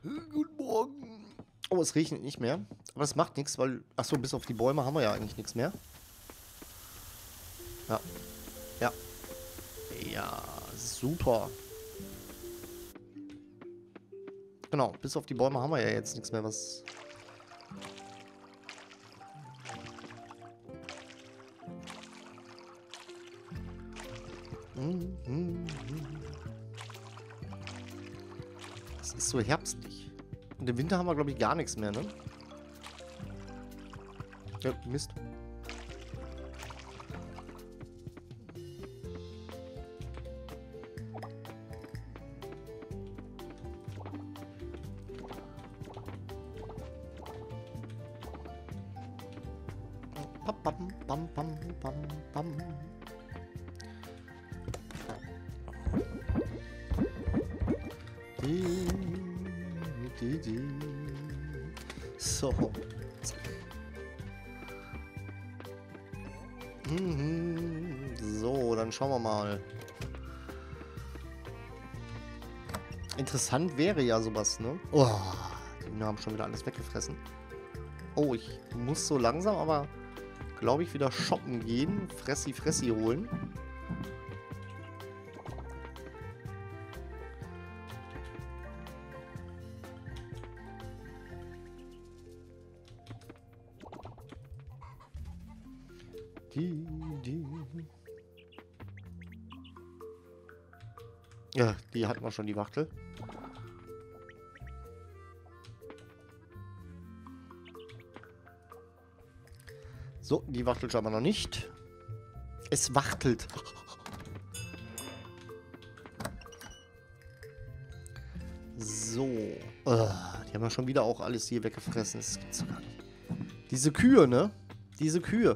Guten Morgen. Oh, es regnet nicht mehr. Aber das macht nichts, weil... Achso, bis auf die Bäume haben wir ja eigentlich nichts mehr. Ja. Ja. Ja, super. Genau, bis auf die Bäume haben wir ja jetzt nichts mehr, was... Es ist so herbstlich. Und im Winter haben wir, glaube ich, gar nichts mehr, ne? Ja, Mist. Pam, pam, pam, pam, pam, pam. So. So, dann schauen wir mal. Interessant wäre ja sowas, ne? Oh, die haben schon wieder alles weggefressen. Oh, ich muss so langsam, aber glaube ich wieder shoppen gehen. Fressi, Fressi holen. Ja, die hatten wir schon, die Wachtel. So, die wachtelt aber noch nicht. Es wachtelt. So. Die haben ja schon wieder auch alles hier weggefressen. Das gibt's doch gar nicht. Diese Kühe, ne? Diese Kühe.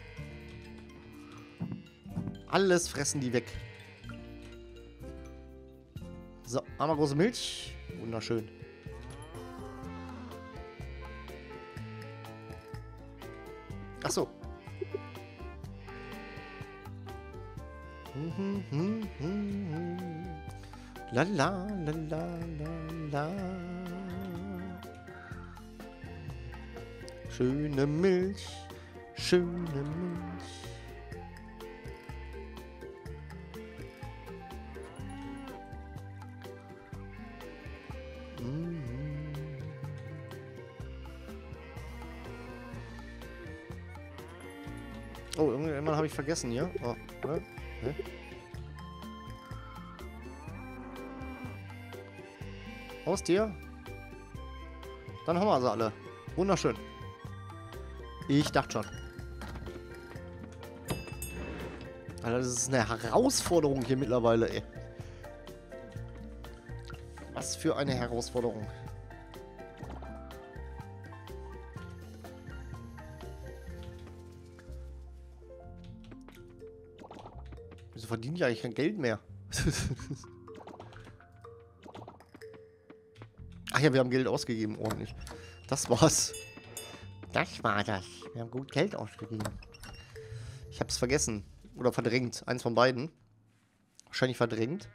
Alles fressen die weg. So, einmal große Milch. Wunderschön. Ach so. La la la la la la. Schöne Milch, schöne Milch. Oh, irgendwann habe ich vergessen hier. Oh, oder? Hä? Haustier? Dann haben wir sie alle. Wunderschön. Ich dachte schon. Alter, das ist eine Herausforderung hier mittlerweile, ey. Was für eine Herausforderung. Wieso verdiene ich eigentlich kein Geld mehr? Ach ja, wir haben Geld ausgegeben, ordentlich. Das war's. Das war das. Wir haben gut Geld ausgegeben. Ich hab's vergessen. Oder verdrängt. Eins von beiden. Wahrscheinlich verdrängt.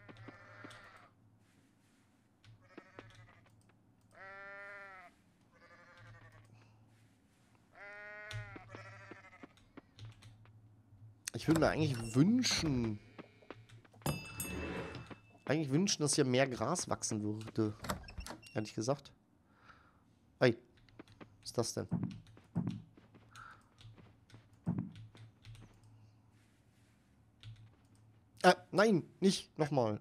Ich würde mir eigentlich wünschen... dass hier mehr Gras wachsen würde. Ehrlich gesagt. Ey. Was ist das denn? Nein, nicht nochmal.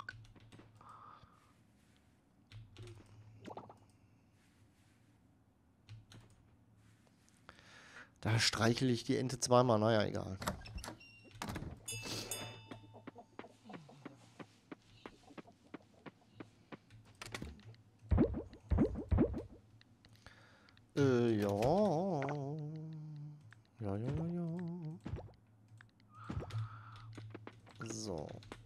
Da streichel ich die Ente zweimal. Naja, egal. Ja. Ja. So.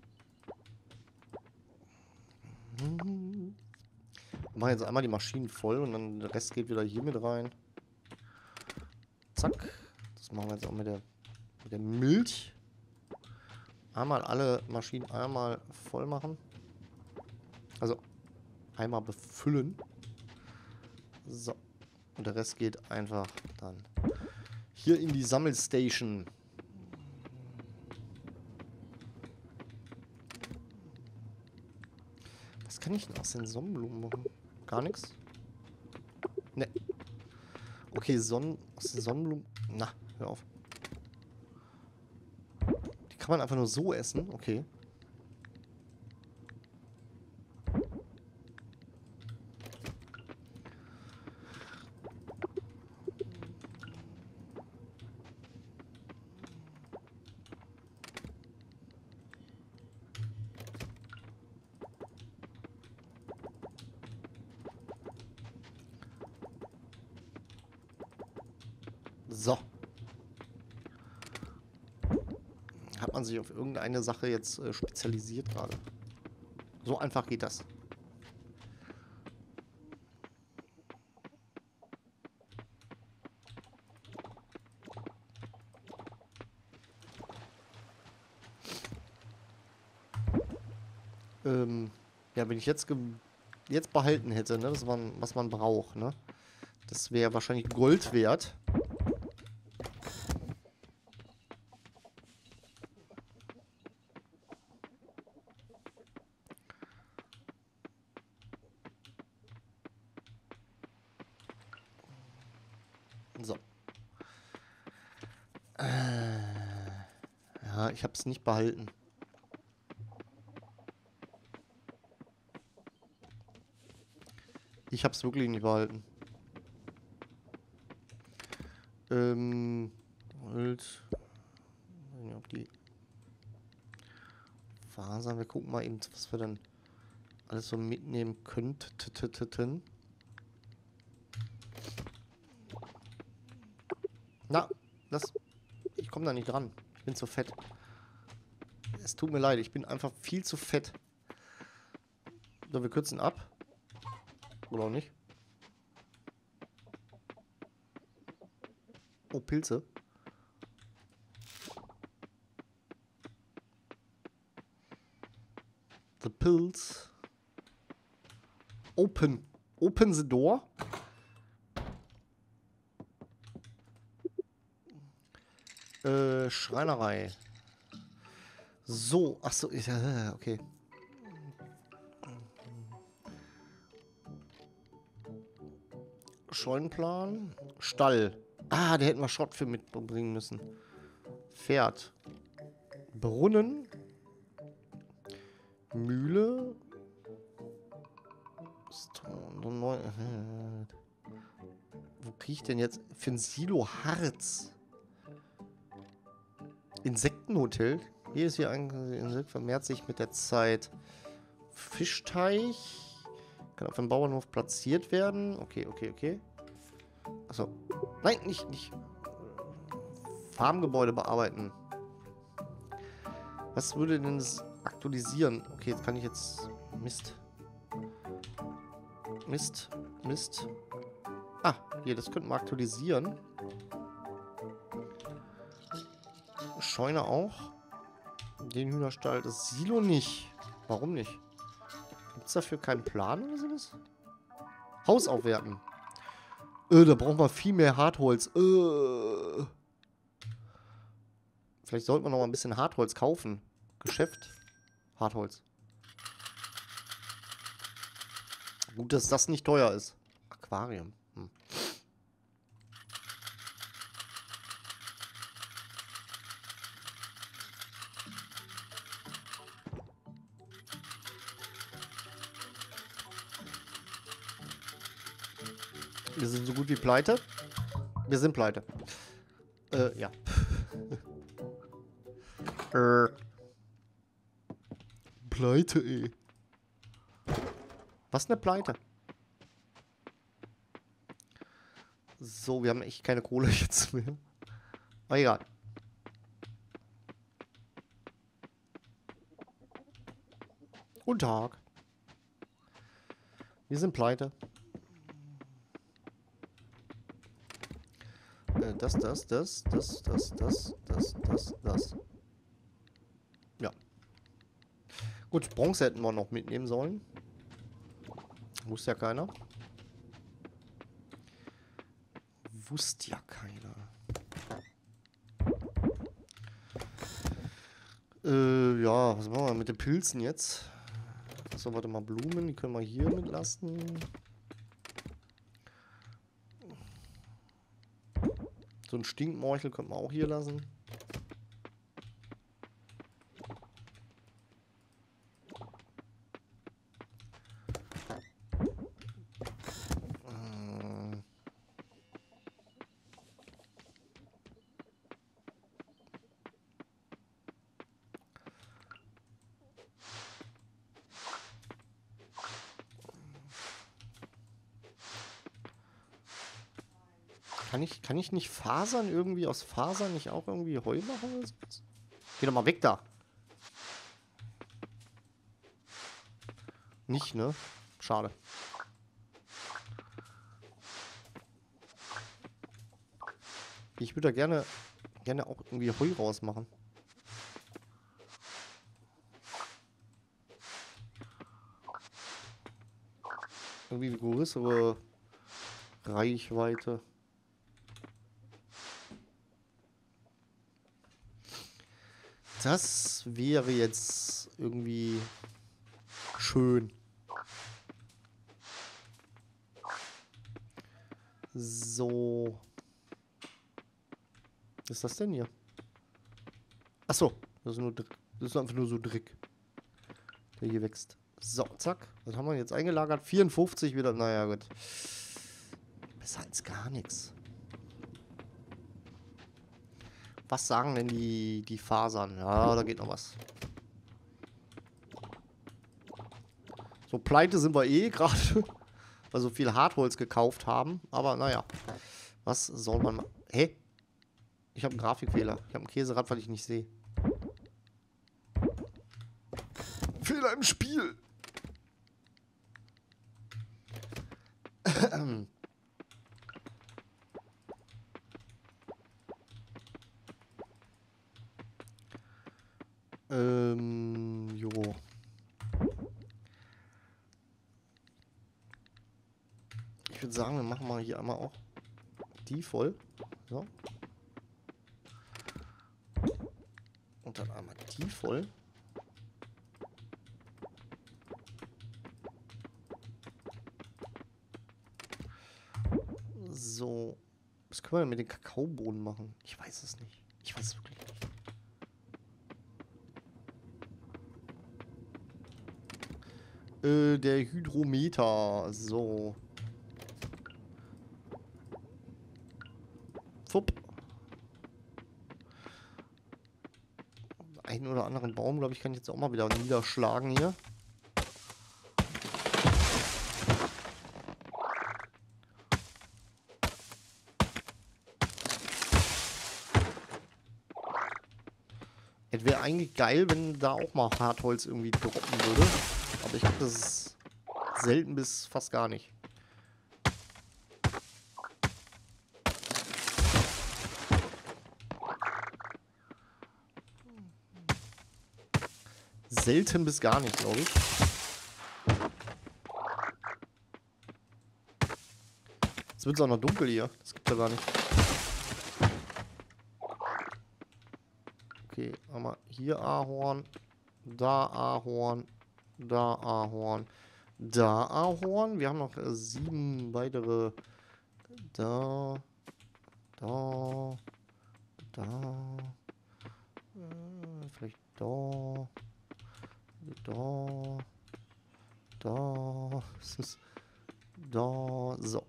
Wir machen jetzt einmal die Maschinen voll und dann der Rest geht wieder hier mit rein. Zack. Das machen wir jetzt auch mit der Milch. Einmal alle Maschinen einmal voll machen. Also Einmal befüllen. So. Und der Rest geht einfach dann hier in die Sammelstation. Was kann ich denn aus den Sonnenblumen machen? Gar nichts? Ne. Okay, aus den Sonnenblumen... Na, hör auf. Die kann man einfach nur so essen? Okay. So. Hat man sich auf irgendeine Sache jetzt spezialisiert gerade? So einfach geht das. Ja, wenn ich jetzt behalten hätte, ne, das was man braucht, ne? Das wäre wahrscheinlich Gold wert. So. Ja, ich habe es nicht behalten. Ich habe es wirklich nicht behalten. Halt. Ob die Fasern, wir gucken mal eben, was wir dann alles so mitnehmen könnten. Na, ich komme da nicht dran. Ich bin zu fett. Es tut mir leid, ich bin einfach viel zu fett. So, wir kürzen ab. Oder auch nicht? Oh, Pilze. The pills. Open. Open the door. Schreinerei. So, achso, okay. Scheunenplan. Stall. Ah, da hätten wir Schrott für mitbringen müssen. Pferd. Brunnen. Mühle. Wo kriege ich denn jetzt für ein Silo Harz? Insektenhotel. Hier ist hier ein Insekt, vermehrt sich mit der Zeit. Fischteich. Kann auf dem Bauernhof platziert werden. Okay, okay, okay. Achso. Nein, nicht. Farmgebäude bearbeiten. Was würde denn das aktualisieren? Okay, jetzt kann ich jetzt... Mist. Ah, hier, das könnten wir aktualisieren. Scheune auch. Den Hühnerstall, das Silo nicht. Warum nicht? Gibt es dafür keinen Plan oder sowas? Haus aufwerten. Da brauchen wir viel mehr Hartholz. Vielleicht sollten wir noch mal ein bisschen Hartholz kaufen. Geschäft. Hartholz. Gut, dass das nicht teuer ist. Aquarium. Wir sind so gut wie pleite. Wir sind pleite. Ja. Pleite, ey. Was eine Pleite? So, wir haben echt keine Kohle jetzt mehr. Aber egal. Guten Tag. Wir sind pleite. Das. Ja. Gut, Bronze hätten wir noch mitnehmen sollen. Wusste ja keiner. Wusste ja keiner. Ja, was machen wir mit den Pilzen jetzt? So, warte mal, Blumen, die können wir hier mitlassen. So ein Stinkmorchel könnte man auch hier lassen. Kann ich nicht Fasern irgendwie aus Fasern nicht auch irgendwie Heu machen oder so? Geh doch mal weg da. Nicht, ne? Schade. Ich würde da gerne auch irgendwie Heu rausmachen. Irgendwie eine größere Reichweite. Das wäre jetzt irgendwie schön. So. Was ist das denn hier? Achso, das ist einfach nur so Dreck, der hier wächst. So, zack. Was haben wir jetzt eingelagert? 54 wieder. Naja, gut. Besser als gar nichts. Was sagen denn die Fasern? Ja, da geht noch was. So pleite sind wir eh gerade, weil so viel Hartholz gekauft haben. Aber naja, was soll man machen? Hä? Ich habe einen Grafikfehler. Ich habe einen Käserad, weil ich nicht sehe. Fehler im Spiel. Jo. Ich würde sagen, wir machen mal hier einmal auch die voll. So. Und dann einmal die voll. So. Was können wir denn mit den Kakaobohnen machen? Ich weiß es nicht. Ich weiß es wirklich nicht. Der Hydrometer. So. Fupp. Einen oder anderen Baum, glaube ich, kann ich jetzt auch mal wieder niederschlagen hier. Es wäre eigentlich geil, wenn da auch mal Hartholz irgendwie droppen würde. Aber ich glaube, das ist selten bis fast gar nicht. Selten bis gar nicht, glaube ich. Jetzt wird es auch noch dunkel hier. Das gibt's ja gar nicht. Okay, einmal hier Ahorn, da Ahorn, da Ahorn, da Ahorn. Wir haben noch 7 weitere. Da, da, da, vielleicht da, da, da, es ist da, so.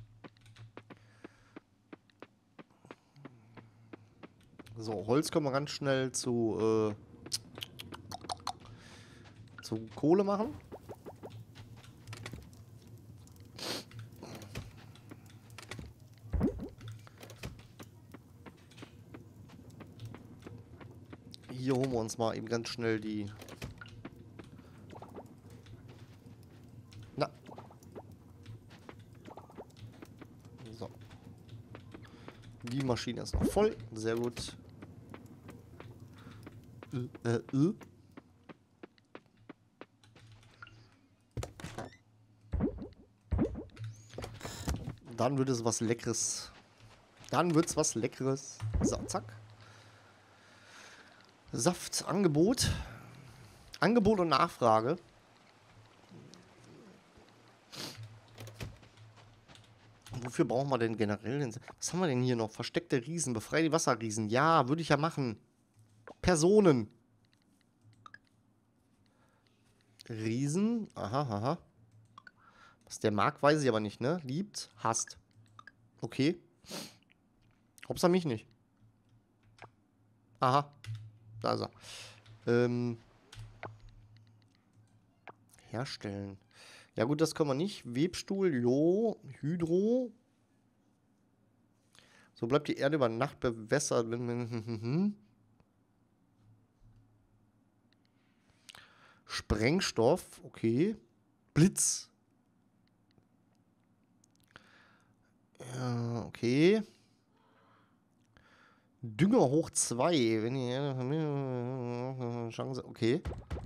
So, Holz können wir ganz schnell zu Kohle machen. Hier holen wir uns mal eben ganz schnell die... Na. So. Die Maschine ist noch voll. Sehr gut. Dann wird es was Leckeres. Dann wird's was Leckeres. So, zack. Saft, Angebot. Angebot und Nachfrage. Wofür brauchen wir denn generell den... Was haben wir denn hier noch? Versteckte Riesen. Befreie die Wasserriesen. Ja, würde ich ja machen. Personen. Riesen. Aha, aha. Was der mag, weiß ich aber nicht, ne? Liebt, hasst. Okay. Hauptsache mich nicht. Aha. Da ist er. Herstellen. Ja gut, das können wir nicht. Webstuhl, jo. Hydro. So bleibt die Erde über Nacht bewässert. Sprengstoff. Okay. Blitz. Ja, okay. Dünger hoch 2. Wenn ihr Chance. Okay.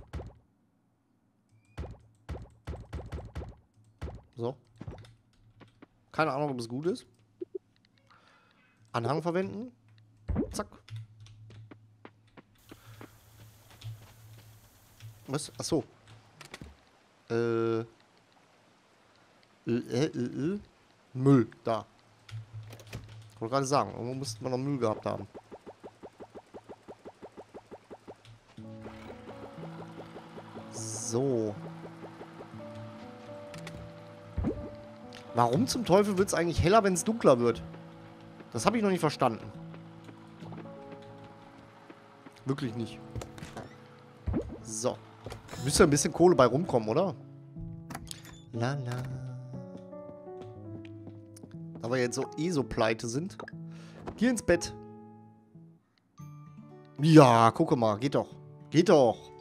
So. Keine Ahnung, ob es gut ist. Anhang verwenden. Zack. Was? Achso. Müll. Da. Ich wollte gerade sagen, irgendwo müsste man noch Müll gehabt haben. So. Warum zum Teufel wird es eigentlich heller, wenn es dunkler wird? Das habe ich noch nicht verstanden. Wirklich nicht. So. Müsste ein bisschen Kohle bei rumkommen, oder? Lala. Da wir jetzt so pleite sind. Geh ins Bett. Ja, gucke mal. Geht doch. Geht doch.